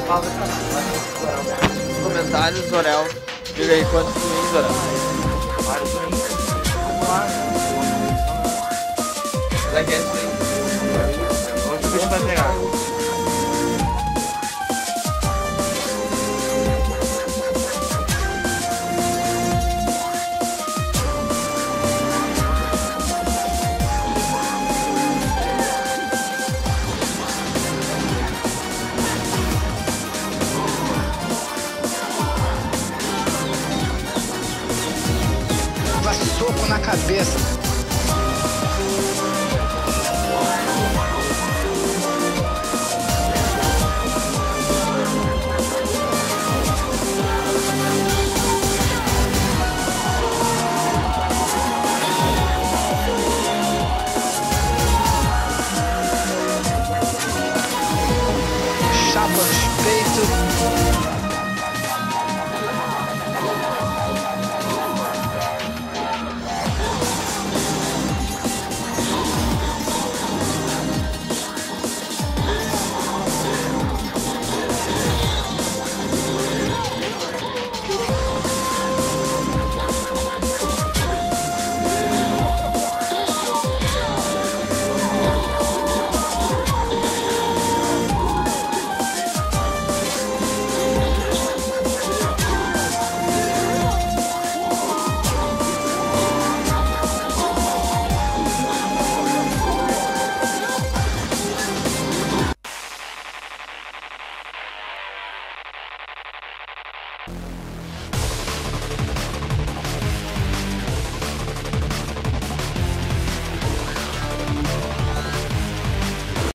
Comentários, Zorel. Diga aí quantos wins, Zorel. Vários wins. Vamos lá. Será que é esse aí? Hoje o bicho vai pegar. Soco na cabeça.